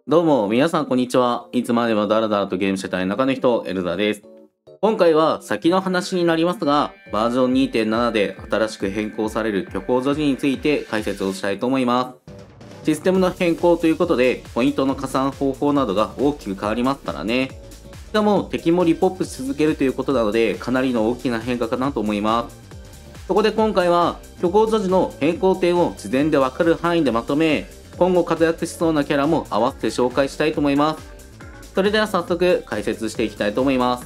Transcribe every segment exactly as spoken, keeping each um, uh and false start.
どうも、皆さんこんにちは。いつまでもダラダラとゲームしてたい中の人、エルザです。今回は先の話になりますが、バージョン にてんなな で新しく変更される虚構女児について解説をしたいと思います。システムの変更ということで、ポイントの加算方法などが大きく変わりますからね。しかも敵もリポップし続けるということなので、かなりの大きな変化かなと思います。そこで今回は、虚構女児の変更点を事前でわかる範囲でまとめ、今後活躍しそうなキャラも合わせて紹介したいと思います。それでは早速解説していきたいと思います。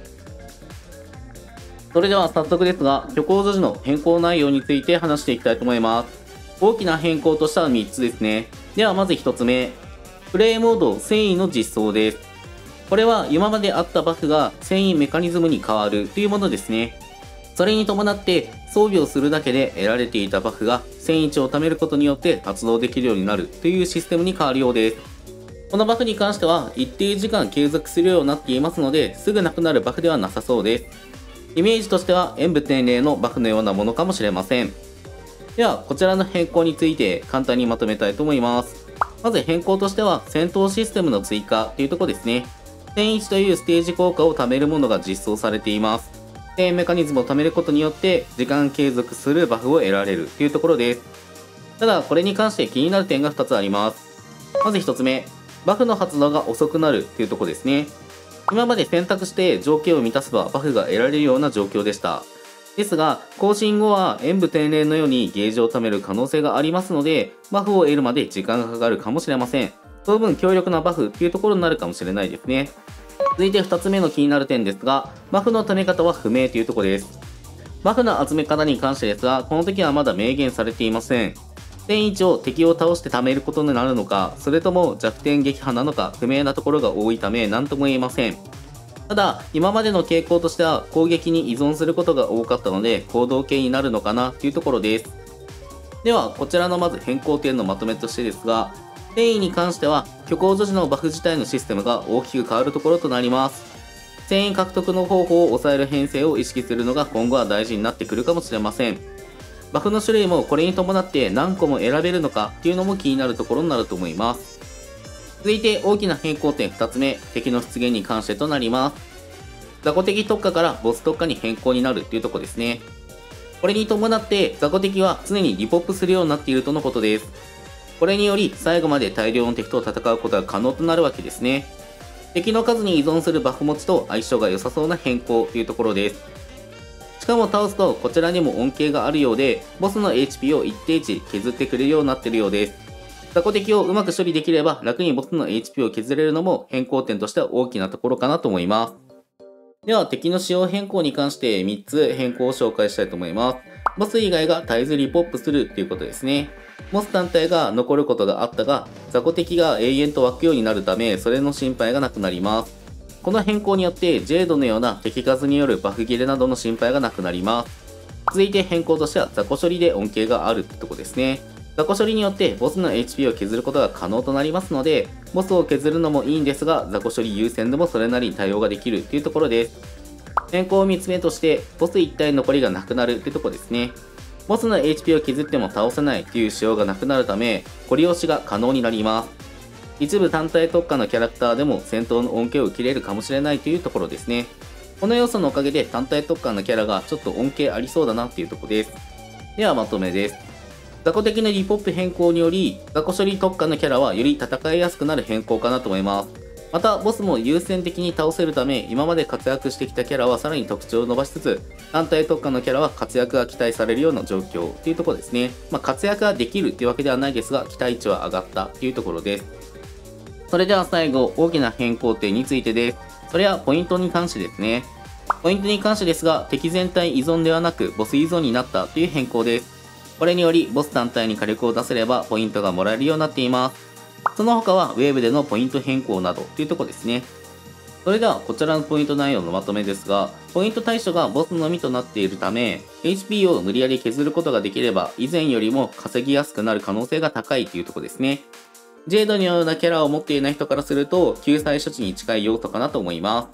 それでは早速ですが、虚構女児の変更内容について話していきたいと思います。大きな変更としてはみっつですね。ではまずひとつめ、プレイモード繊維の実装です。これは今まであったバフが繊維メカニズムに変わるというものですね。それに伴って装備をするだけで得られていたバフが繊維値を貯めることによって発動できるようになるというシステムに変わるようです。このバフに関しては一定時間継続するようになっていますので、すぐなくなるバフではなさそうです。イメージとしては演武天霊のバフのようなものかもしれません。ではこちらの変更について簡単にまとめたいと思います。まず変更としては戦闘システムの追加というところですね。繊維値というステージ効果を貯めるものが実装されています。繊維メカニズムを貯めることによって時間継続するバフを得られるというところです。ただこれに関して気になる点がふたつあります。まずひとつめ、バフの発動が遅くなるというところですね。今まで選択して条件を満たせばバフが得られるような状況でした。ですが更新後は演武天霊のようにゲージを貯める可能性がありますので、バフを得るまで時間がかかるかもしれません。その分強力なバフというところになるかもしれないですね。続いてふたつめの気になる点ですが、バフの貯め方は不明というところです。バフの集め方に関してですが、この時はまだ明言されていません。繊維値を敵を倒して貯めることになるのか、それとも弱点撃破なのか不明なところが多いため何とも言えません。ただ、今までの傾向としては攻撃に依存することが多かったので行動系になるのかなというところです。では、こちらのまず変更点のまとめとしてですが、繊維に関しては虚構女児のバフ自体のシステムが大きく変わるところとなります。繊維獲得の方法を抑える編成を意識するのが今後は大事になってくるかもしれません。バフの種類もこれに伴って何個も選べるのかっていうのも気になるところになると思います。続いて大きな変更点ふたつめ、敵の出現に関してとなります。雑魚敵特化からボス特化に変更になるっていうところですね。これに伴って雑魚敵は常にリポップするようになっているとのことです。これにより最後まで大量の敵と戦うことが可能となるわけですね。敵の数に依存するバフ持ちと相性が良さそうな変更というところです。しかも倒すとこちらにも恩恵があるようで、ボスの エイチピー を一定値削ってくれるようになっているようです。雑魚敵をうまく処理できれば楽にボスの エイチピー を削れるのも変更点としては大きなところかなと思います。では敵の仕様変更に関してみっつ変更を紹介したいと思います。ボス以外が絶えずリポップするということですね。ボス単体が残ることがあったが、雑魚敵が永遠と湧くようになるため、それの心配がなくなります。この変更によって、ジェードのような敵数によるバフ切れなどの心配がなくなります。続いて変更としては、雑魚処理で恩恵があるってとこですね。雑魚処理によってボスの エイチピー を削ることが可能となりますので、ボスを削るのもいいんですが、雑魚処理優先でもそれなりに対応ができるというところです。変更みっつめとして、ボス一体残りがなくなるってとこですね。ボスの エイチピー を削っても倒せないという仕様がなくなるため、掘り押しが可能になります。一部単体特化のキャラクターでも戦闘の恩恵を受けれるかもしれないというところですね。この要素のおかげで単体特化のキャラがちょっと恩恵ありそうだなっていうところです。ではまとめです。雑魚的なリポップ変更により、雑魚処理特化のキャラはより戦いやすくなる変更かなと思います。また、ボスも優先的に倒せるため、今まで活躍してきたキャラはさらに特徴を伸ばしつつ、単体特化のキャラは活躍が期待されるような状況というところですね。まあ、活躍ができるというわけではないですが、期待値は上がったというところです。それでは最後、大きな変更点についてです。それはポイントに関してですね。ポイントに関してですが、敵全体依存ではなく、ボス依存になったという変更です。これにより、ボス単体に火力を出せれば、ポイントがもらえるようになっています。その他はウェーブでのポイント変更などというところですね。それではこちらのポイント内容のまとめですが、ポイント対象がボスのみとなっているため、エイチピー を無理やり削ることができれば、以前よりも稼ぎやすくなる可能性が高いというところですね。ジェードのようなキャラを持っていない人からすると、救済処置に近い要素かなと思います。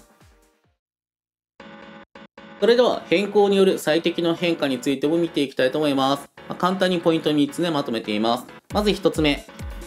それでは変更による最適の変化についても見ていきたいと思います。まあ、簡単にポイントみっつでまとめています。まずひとつめ。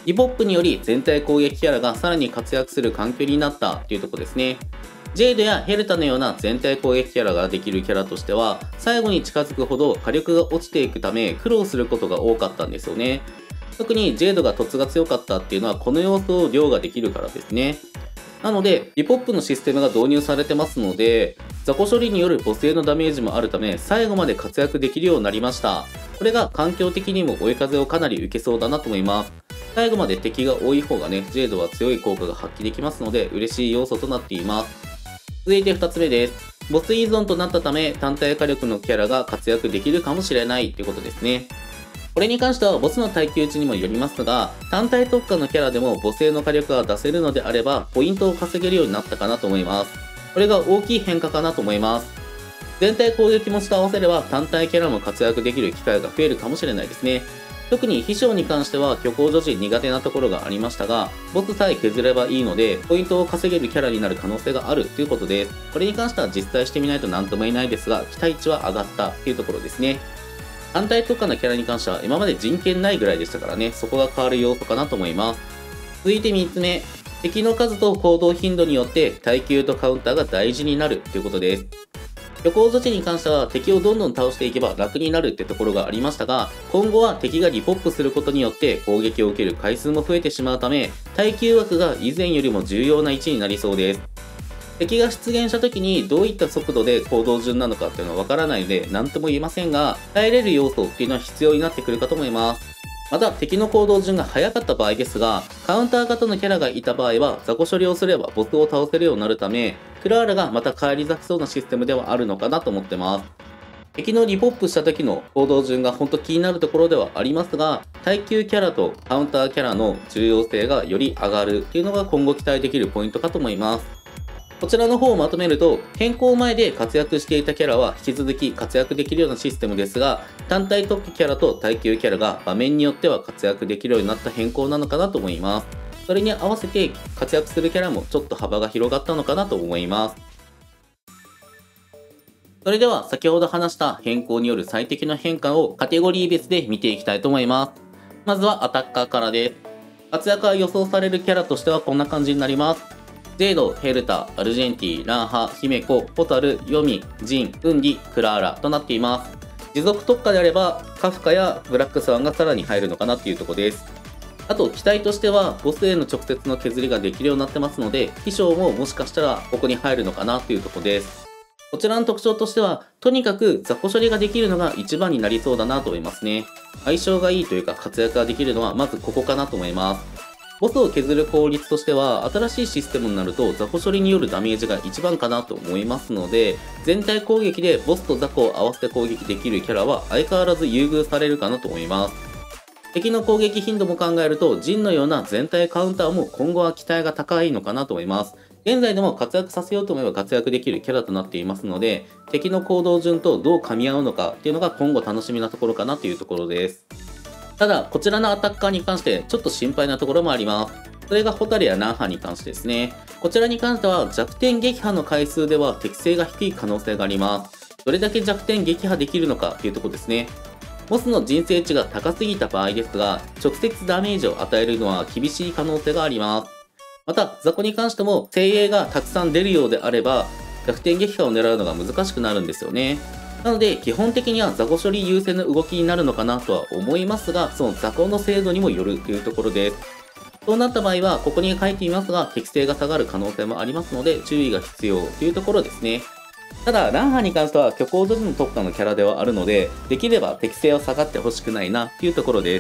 リポップにより全体攻撃キャラがさらに活躍する環境になったというところですね。ジェイドやヘルタのような全体攻撃キャラができるキャラとしては、最後に近づくほど火力が落ちていくため苦労することが多かったんですよね。特にジェイドが凸が強かったっていうのはこの要素を凌駕できるからですね。なので、リポップのシステムが導入されてますので、雑魚処理によるボスへのダメージもあるため、最後まで活躍できるようになりました。これが環境的にも追い風をかなり受けそうだなと思います。最後まで敵が多い方がね、ジェイドは強い効果が発揮できますので、嬉しい要素となっています。続いてふたつめです。ボス依存となったため、単体火力のキャラが活躍できるかもしれないということですね。これに関してはボスの耐久値にもよりますが、単体特化のキャラでもボスへの火力が出せるのであれば、ポイントを稼げるようになったかなと思います。これが大きい変化かなと思います。全体攻撃持ちと合わせれば単体キャラも活躍できる機会が増えるかもしれないですね。特に秘書に関しては虚構女子苦手なところがありましたが、ボスさえ削ればいいので、ポイントを稼げるキャラになる可能性があるということです。これに関しては実際してみないと何とも言えないですが、期待値は上がったというところですね。単体特化のキャラに関しては今まで人権ないぐらいでしたからね、そこが変わる要素かなと思います。続いてみっつめ、敵の数と行動頻度によって耐久とカウンターが大事になるということです。虚構女子に関しては敵をどんどん倒していけば楽になるってところがありましたが、今後は敵がリポップすることによって攻撃を受ける回数も増えてしまうため、耐久枠が以前よりも重要な位置になりそうです。敵が出現した時にどういった速度で行動順なのかっていうのはわからないので何とも言えませんが、耐えれる要素っていうのは必要になってくるかと思います。また敵の行動順が速かった場合ですが、カウンター型のキャラがいた場合は雑魚処理をすればボスを倒せるようになるため、クラーラがまた返り咲きそうなシステムではあるのかなと思ってます。敵のリポップした時の行動順が本当気になるところではありますが、耐久キャラとカウンターキャラの重要性がより上がるっていうのが今後期待できるポイントかと思います。こちらの方をまとめると、変更前で活躍していたキャラは引き続き活躍できるようなシステムですが、単体特化キャラと耐久キャラが場面によっては活躍できるようになった変更なのかなと思います。それに合わせて活躍するキャラもちょっと幅が広がったのかなと思います。それでは先ほど話した変更による最適な変化をカテゴリー別で見ていきたいと思います。まずはアタッカーからです。活躍が予想されるキャラとしてはこんな感じになります。ジェイド、ヘルタ、アルジェンティ、ランハ、ヒメコ、ポタル、ヨミ、ジン、ウンディ、クラーラとなっています。持続特化であれば、カフカやブラックスワンがさらに入るのかなっていうところです。あと、期待としては、ボスへの直接の削りができるようになってますので、秘書ももしかしたらここに入るのかなっていうところです。こちらの特徴としては、とにかく雑魚処理ができるのが一番になりそうだなと思いますね。相性がいいというか活躍ができるのはまずここかなと思います。ボスを削る効率としては、新しいシステムになると雑魚処理によるダメージが一番かなと思いますので、全体攻撃でボスと雑魚を合わせて攻撃できるキャラは相変わらず優遇されるかなと思います。敵の攻撃頻度も考えると、ジンのような全体カウンターも今後は期待が高いのかなと思います。現在でも活躍させようと思えば活躍できるキャラとなっていますので、敵の行動順とどう噛み合うのかっていうのが今後楽しみなところかなというところです。ただ、こちらのアタッカーに関してちょっと心配なところもあります。それがホタルやナンハに関してですね。こちらに関しては弱点撃破の回数では適性が低い可能性があります。どれだけ弱点撃破できるのかというところですね。ボスの人生値が高すぎた場合ですが、直接ダメージを与えるのは厳しい可能性があります。また、雑魚に関しても精鋭がたくさん出るようであれば、弱点撃破を狙うのが難しくなるんですよね。なので、基本的には雑魚処理優先の動きになるのかなとは思いますが、その雑魚の精度にもよるというところです。そうなった場合は、ここに書いていますが、適性が下がる可能性もありますので、注意が必要というところですね。ただ、ランハに関しては虚構女子の特化のキャラではあるので、できれば適性は下がってほしくないなというところです。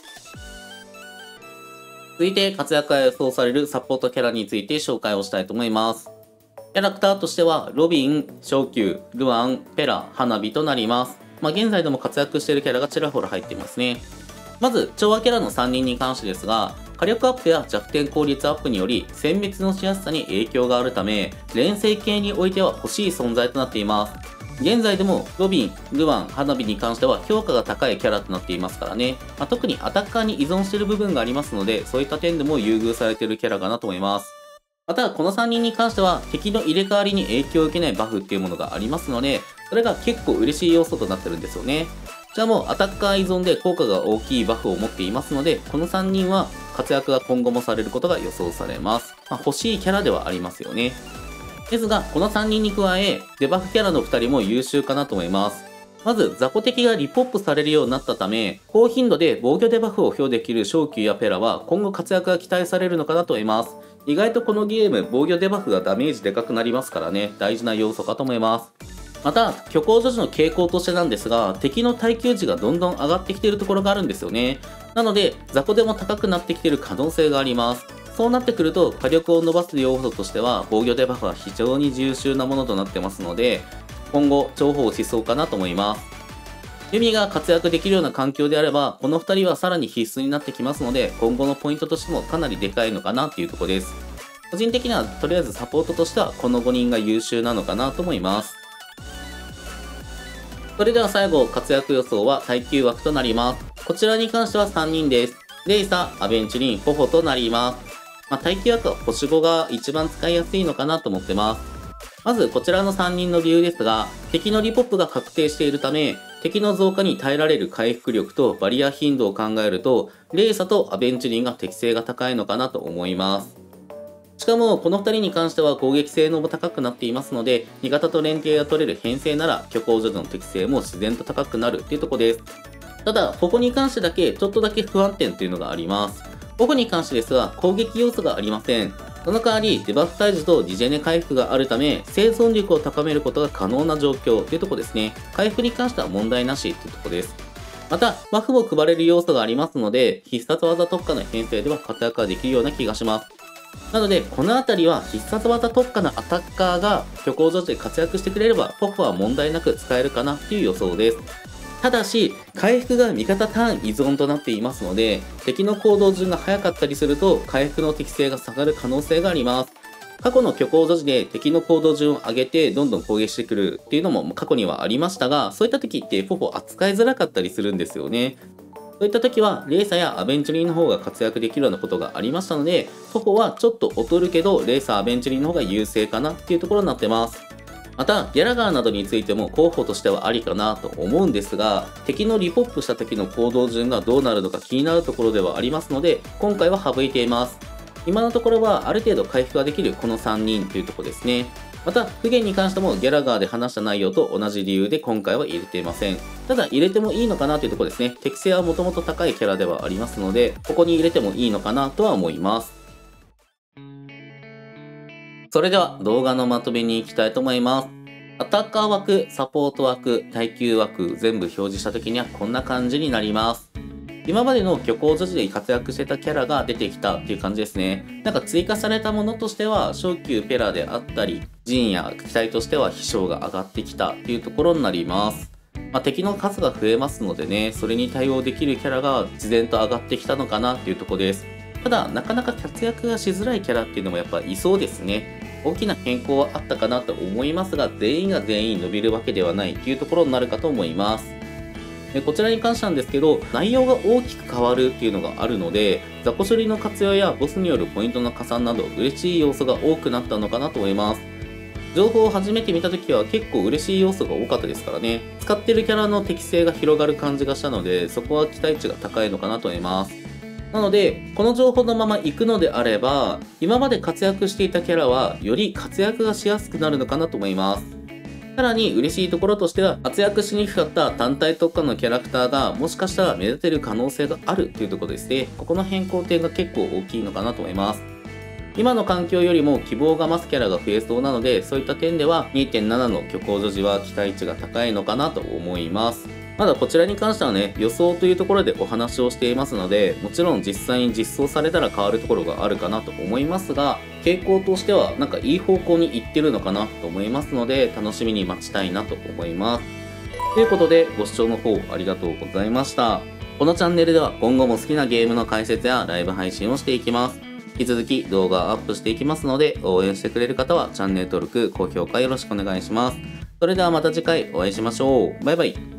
続いて、活躍が予想されるサポートキャラについて紹介をしたいと思います。キャラクターとしては、ロビン、昇級、ルアン、ペラ、花火となります。まあ、現在でも活躍しているキャラがちらほら入っていますね。まず、調和キャラのさんにんに関してですが、火力アップや弱点効率アップにより、殲滅のしやすさに影響があるため、連星系においては欲しい存在となっています。現在でも、ロビン、ルアン、花火に関しては評価が高いキャラとなっていますからね。まあ、特にアタッカーに依存している部分がありますので、そういった点でも優遇されているキャラかなと思います。また、このさんにんに関しては、敵の入れ替わりに影響を受けないバフっていうものがありますので、それが結構嬉しい要素となってるんですよね。しかも、アタッカー依存で効果が大きいバフを持っていますので、このさんにんは活躍が今後もされることが予想されます。まあ、欲しいキャラではありますよね。ですが、このさんにんに加え、デバフキャラのふたりも優秀かなと思います。まず、雑魚敵がリポップされるようになったため、高頻度で防御デバフを付与できる昇級やペラは今後活躍が期待されるのかなと思います。意外とこのゲーム、防御デバフがダメージでかくなりますからね、大事な要素かと思います。また、虚構女子の傾向としてなんですが、敵の耐久値がどんどん上がってきているところがあるんですよね。なので、雑魚でも高くなってきている可能性があります。そうなってくると、火力を伸ばす要素としては、防御デバフは非常に優秀なものとなってますので、今後、重宝しそうかなと思います。ユミが活躍できるような環境であれば、このふたりはさらに必須になってきますので、今後のポイントとしてもかなりでかいのかなっていうところです。個人的には、とりあえずサポートとしては、このごにんが優秀なのかなと思います。それでは最後、活躍予想は耐久枠となります。こちらに関してはさんにんです。レイサ、アベンチュリン、ポホとなります。まあ、耐久枠は星ごが一番使いやすいのかなと思ってます。まずこちらのさんにんの理由ですが、敵のリポップが確定しているため、敵の増加に耐えられる回復力とバリア頻度を考えると、レイサとアベンチュリンが適性が高いのかなと思います。しかもこのふたりに関しては攻撃性能も高くなっていますので、味方と連携が取れる編成なら虚構女子の適性も自然と高くなるっていうところです。ただ、ここに関してだけちょっとだけ不安点というのがあります。ここに関してですが、攻撃要素がありません。その代わり、デバフ退治とディジェネ回復があるため、生存力を高めることが可能な状況というところですね。回復に関しては問題なしというところです。また、バフも配れる要素がありますので、必殺技特化の編成では活躍ができるような気がします。なので、この辺りは必殺技特化のアタッカーが虚構女子で活躍してくれれば、ポフは問題なく使えるかなという予想です。ただし、回復が味方ターン依存となっていますので、敵の行動順が早かったりすると、回復の適性が下がる可能性があります。過去の虚構女子で敵の行動順を上げてどんどん攻撃してくるっていうのも過去にはありましたが、そういった時ってポポ扱いづらかったりするんですよね。そういった時は、レイサやアベンチュリーの方が活躍できるようなことがありましたので、ポポはちょっと劣るけど、レイサ、アベンチュリーの方が優勢かなっていうところになってます。また、ギャラガーなどについても候補としてはありかなと思うんですが、敵のリポップした時の行動順がどうなるのか気になるところではありますので、今回は省いています。今のところはある程度回復ができるこのさんにんというところですね。また、不言に関してもギャラガーで話した内容と同じ理由で今回は入れていません。ただ、入れてもいいのかなというところですね。適性はもともと高いキャラではありますので、ここに入れてもいいのかなとは思います。それでは動画のまとめに行きたいと思います。アタッカー枠、サポート枠、耐久枠全部表示した時にはこんな感じになります。今までの虚構女子で活躍してたキャラが出てきたっていう感じですね。なんか追加されたものとしては、昇級ペラであったり、陣や機体としては飛翔が上がってきたっていうところになります。まあ、敵の数が増えますのでね、それに対応できるキャラが自然と上がってきたのかなっていうところです。ただ、なかなか活躍がしづらいキャラっていうのもやっぱいそうですね。大きな変更はあったかなと思いますが、全員が全員伸びるわけではないっていうところになるかと思います。でこちらに関してなんですけど、内容が大きく変わるっていうのがあるので、雑魚処理の活用やボスによるポイントの加算など嬉しい要素が多くなったのかなと思います。情報を初めて見た時は結構嬉しい要素が多かったですからね。使ってるキャラの適性が広がる感じがしたので、そこは期待値が高いのかなと思います。なので、この情報のまま行くのであれば、今まで活躍していたキャラは、より活躍がしやすくなるのかなと思います。さらに嬉しいところとしては、活躍しにくかった単体特化のキャラクターが、もしかしたら目立てる可能性があるというところですね。ここの変更点が結構大きいのかなと思います。今の環境よりも希望が増すキャラが増えそうなので、そういった点では にてんなな の虚構女子は期待値が高いのかなと思います。まだこちらに関してはね、予想というところでお話をしていますので、もちろん実際に実装されたら変わるところがあるかなと思いますが、傾向としてはなんかいい方向に行ってるのかなと思いますので、楽しみに待ちたいなと思います。ということで、ご視聴の方ありがとうございました。このチャンネルでは今後も好きなゲームの解説やライブ配信をしていきます。引き続き動画をアップしていきますので、応援してくれる方はチャンネル登録、高評価よろしくお願いします。それではまた次回お会いしましょう。バイバイ。